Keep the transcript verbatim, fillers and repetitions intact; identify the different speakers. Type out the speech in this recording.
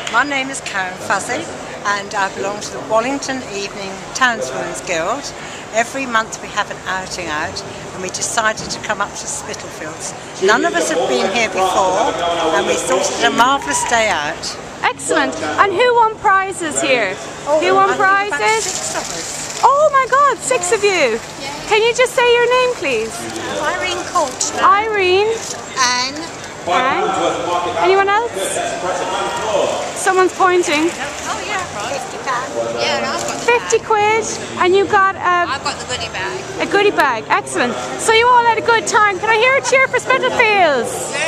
Speaker 1: My name is Karen Fuzzey and I belong to the Wallington Evening Townswomen's Guild. Every month we have an outing out and we decided to come up to Spitalfields. None of us have been here before and we thought it was a marvellous day out.
Speaker 2: Excellent. And who won prizes here?
Speaker 1: Oh,
Speaker 2: who won
Speaker 1: I
Speaker 2: prizes?
Speaker 1: Think about six of us.
Speaker 2: Oh my God, six of you. Can you just say your name please?
Speaker 1: Irene Coulter.
Speaker 2: Irene.
Speaker 1: Anne.
Speaker 2: Anne. Anyone else? Someone's pointing.
Speaker 1: Oh yeah, fifty pounds.
Speaker 3: Yeah, I've got the
Speaker 2: fifty
Speaker 3: bag.
Speaker 2: quid, and you got a,
Speaker 3: I've got the goodie bag.
Speaker 2: a goodie bag. Excellent. So you all had a good time. Can I hear a cheer for Spitalfields?